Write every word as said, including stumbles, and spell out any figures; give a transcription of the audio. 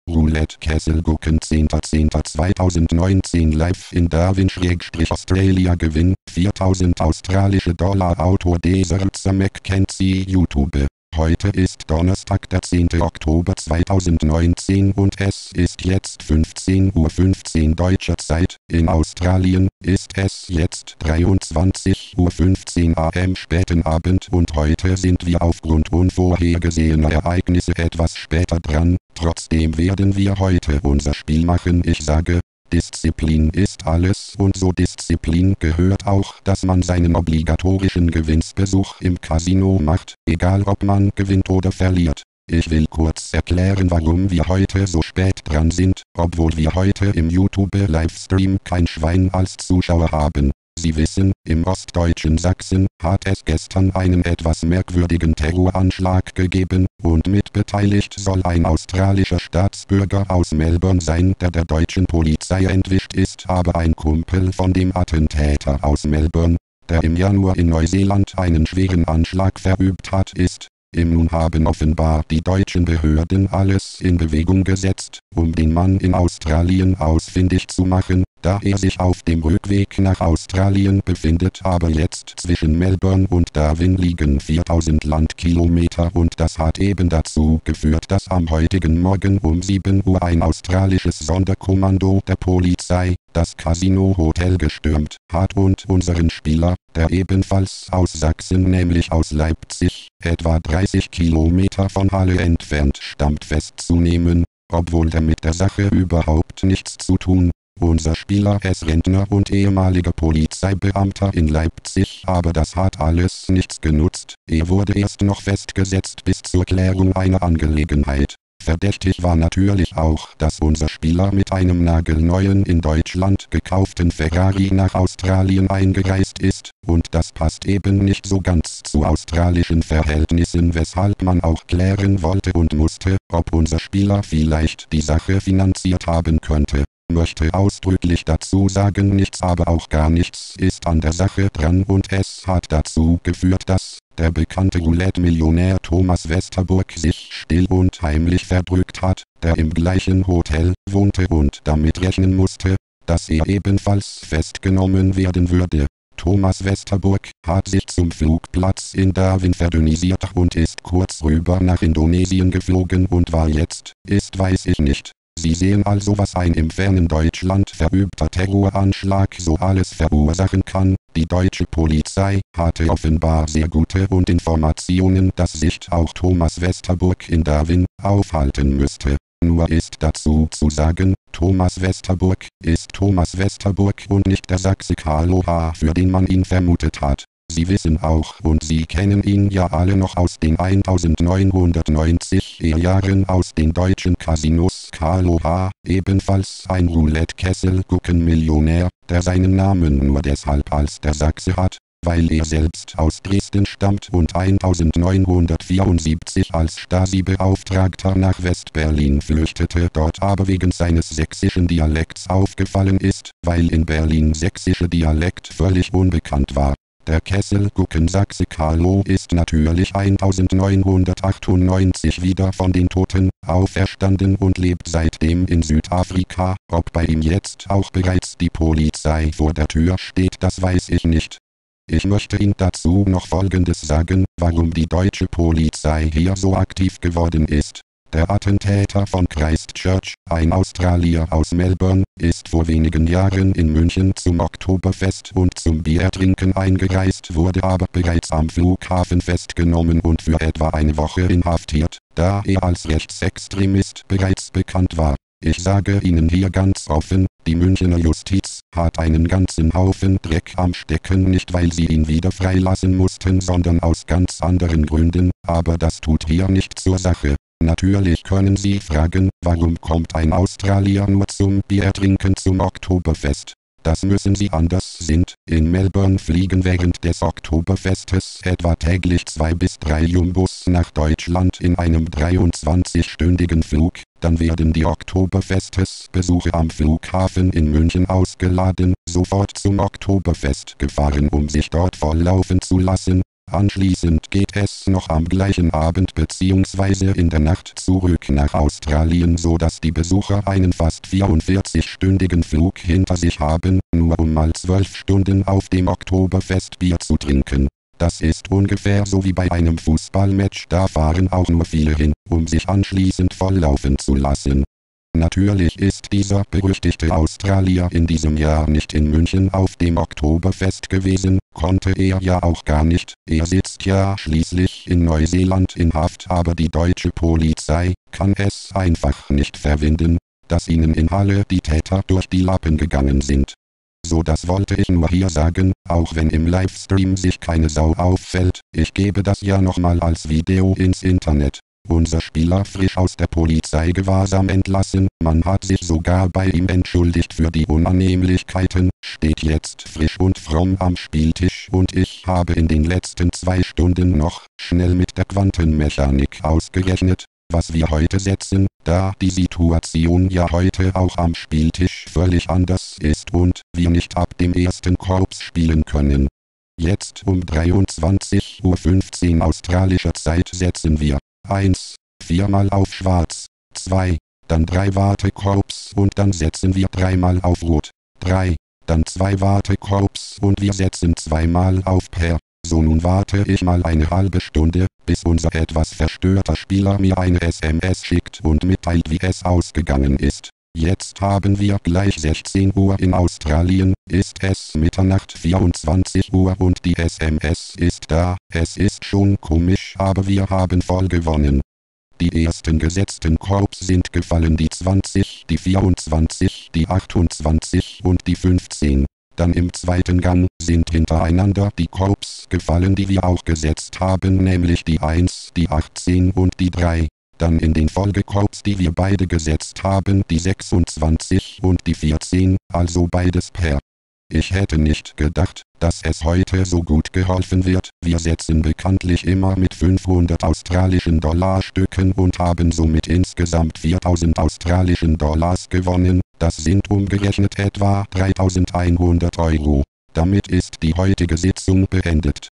Roulette Kessel gucken zehnter zehnter zweitausendneunzehn live in Darwin-Australia Gewinn viertausend australische Dollar Autor Desertzer Mackenzie YouTube. Heute ist Donnerstag der zehnte Oktober zweitausendneunzehn und es ist jetzt fünfzehn Uhr fünfzehn deutscher Zeit. In Australien ist es jetzt dreiundzwanzig Uhr fünfzehn am späten Abend und heute sind wir aufgrund unvorhergesehener Ereignisse etwas später dran. Trotzdem werden wir heute unser Spiel machen. Ich sage, Disziplin ist alles und zur Disziplin gehört auch, dass man seinen obligatorischen Gewinnsbesuch im Casino macht, egal ob man gewinnt oder verliert. Ich will kurz erklären, warum wir heute so spät dran sind, obwohl wir heute im YouTube-Livestream kein Schwein als Zuschauer haben. Sie wissen, im ostdeutschen Sachsen hat es gestern einen etwas merkwürdigen Terroranschlag gegeben, und mitbeteiligt soll ein australischer Staatsbürger aus Melbourne sein, der der deutschen Polizei entwischt ist, aber ein Kumpel von dem Attentäter aus Melbourne, der im Januar in Neuseeland einen schweren Anschlag verübt hat, ist. Im Nun haben offenbar die deutschen Behörden alles in Bewegung gesetzt, um den Mann in Australien ausfindig zu machen, da er sich auf dem Rückweg nach Australien befindet, aber jetzt zwischen Melbourne und Darwin liegen viertausend Landkilometer und das hat eben dazu geführt, dass am heutigen Morgen um sieben Uhr ein australisches Sonderkommando der Polizei das Casino-Hotel gestürmt hat und unseren Spieler, der ebenfalls aus Sachsen, nämlich aus Leipzig, etwa dreißig Kilometer von Halle entfernt stammt, festzunehmen, obwohl der mit der Sache überhaupt nichts zu tun. Unser Spieler ist Rentner und ehemaliger Polizeibeamter in Leipzig, aber das hat alles nichts genutzt. Er wurde erst noch festgesetzt bis zur Klärung einer Angelegenheit. Verdächtig war natürlich auch, dass unser Spieler mit einem nagelneuen in Deutschland gekauften Ferrari nach Australien eingereist ist, und das passt eben nicht so ganz zu australischen Verhältnissen, weshalb man auch klären wollte und musste, ob unser Spieler vielleicht die Sache finanziert haben könnte. Möchte ausdrücklich dazu sagen, nichts, aber auch gar nichts ist an der Sache dran, und es hat dazu geführt, dass der bekannte Roulette-Millionär Thomas Westerburg sich still und heimlich verdrückt hat, der im gleichen Hotel wohnte und damit rechnen musste, dass er ebenfalls festgenommen werden würde. Thomas Westerburg hat sich zum Flugplatz in Darwin verdünnisiert und ist kurz rüber nach Indonesien geflogen und war jetzt, ist weiß ich nicht. Sie sehen also, was ein im fernen Deutschland verübter Terroranschlag so alles verursachen kann. Die deutsche Polizei hatte offenbar sehr gute und Informationen, dass sich auch Thomas Westerburg in Darwin aufhalten müsste. Nur ist dazu zu sagen, Thomas Westerburg ist Thomas Westerburg und nicht der Sachse Carlo H., für den man ihn vermutet hat. Sie wissen auch und Sie kennen ihn ja alle noch aus den neunzehnhundertneunziger Jahren aus den deutschen Casinos. Carlo H., ebenfalls ein Roulette-Kessel-Gucken-Millionär, der seinen Namen nur deshalb als der Sachse hat, weil er selbst aus Dresden stammt und neunzehnhundertvierundsiebzig als Stasi-Beauftragter nach West-Berlin flüchtete, dort aber wegen seines sächsischen Dialekts aufgefallen ist, weil in Berlin sächsische Dialekt völlig unbekannt war. Der Kessel-Gucken-Sachse Carlo ist natürlich neunzehnhundertachtundneunzig wieder von den Toten auferstanden und lebt seitdem in Südafrika. Ob bei ihm jetzt auch bereits die Polizei vor der Tür steht, das weiß ich nicht. Ich möchte Ihnen dazu noch Folgendes sagen, warum die deutsche Polizei hier so aktiv geworden ist. Der Attentäter von Christchurch, ein Australier aus Melbourne, ist vor wenigen Jahren in München zum Oktoberfest und zum Biertrinken eingereist, wurde aber bereits am Flughafen festgenommen und für etwa eine Woche inhaftiert, da er als Rechtsextremist bereits bekannt war. Ich sage Ihnen hier ganz offen, die Münchner Justiz hat einen ganzen Haufen Dreck am Stecken, nicht weil sie ihn wieder freilassen mussten, sondern aus ganz anderen Gründen, aber das tut hier nicht zur Sache. Natürlich können Sie fragen, warum kommt ein Australier nur zum Biertrinken zum Oktoberfest? Das müssen Sie anders sind. In Melbourne fliegen während des Oktoberfestes etwa täglich zwei bis drei Jumbos nach Deutschland in einem dreiundzwanzigstündigen Flug. Dann werden die Oktoberfestesbesucher am Flughafen in München ausgeladen, sofort zum Oktoberfest gefahren, um sich dort volllaufen zu lassen. Anschließend geht es noch am gleichen Abend bzw. in der Nacht zurück nach Australien, so dass die Besucher einen fast vierundvierzig-stündigen Flug hinter sich haben, nur um mal zwölf Stunden auf dem Oktoberfest Bier zu trinken. Das ist ungefähr so wie bei einem Fußballmatch, da fahren auch nur viele hin, um sich anschließend volllaufen zu lassen. Natürlich ist dieser berüchtigte Australier in diesem Jahr nicht in München auf dem Oktoberfest gewesen, konnte er ja auch gar nicht, er sitzt ja schließlich in Neuseeland in Haft, aber die deutsche Polizei kann es einfach nicht verwinden, dass ihnen in Halle die Täter durch die Lappen gegangen sind. So, das wollte ich nur hier sagen, auch wenn im Livestream sich keine Sau auffällt, ich gebe das ja nochmal als Video ins Internet. Unser Spieler frisch aus der Polizeigewahrsam entlassen, man hat sich sogar bei ihm entschuldigt für die Unannehmlichkeiten, steht jetzt frisch und fromm am Spieltisch und ich habe in den letzten zwei Stunden noch schnell mit der Quantenmechanik ausgerechnet, was wir heute setzen, da die Situation ja heute auch am Spieltisch völlig anders ist und wir nicht ab dem ersten Korps spielen können. Jetzt um dreiundzwanzig Uhr fünfzehn australischer Zeit setzen wir eins. viermal auf Schwarz, zwei. Dann drei Wartekorps und dann setzen wir dreimal auf Rot, drei. Dann zwei Wartekorps und wir setzen zweimal auf Per. So, nun warte ich mal eine halbe Stunde, bis unser etwas verstörter Spieler mir eine S M S schickt und mitteilt, wie es ausgegangen ist. Jetzt haben wir gleich sechzehn Uhr in Australien, ist es Mitternacht vierundzwanzig Uhr und die S M S ist da. Es ist schon komisch, aber wir haben voll gewonnen. Die ersten gesetzten Korps sind gefallen, die zwanzig, die vierundzwanzig, die achtundzwanzig und die fünfzehn. Dann im zweiten Gang sind hintereinander die Korps gefallen, die wir auch gesetzt haben, nämlich die eins, die achtzehn und die drei. Dann in den Folgekorps, die wir beide gesetzt haben, die sechsundzwanzig und die vierzehn, also beides Per. Ich hätte nicht gedacht, dass es heute so gut geholfen wird. Wir setzen bekanntlich immer mit fünfhundert australischen Dollar Stücken und haben somit insgesamt viertausend australischen Dollars gewonnen. Das sind umgerechnet etwa dreitausendeinhundert Euro. Damit ist die heutige Sitzung beendet.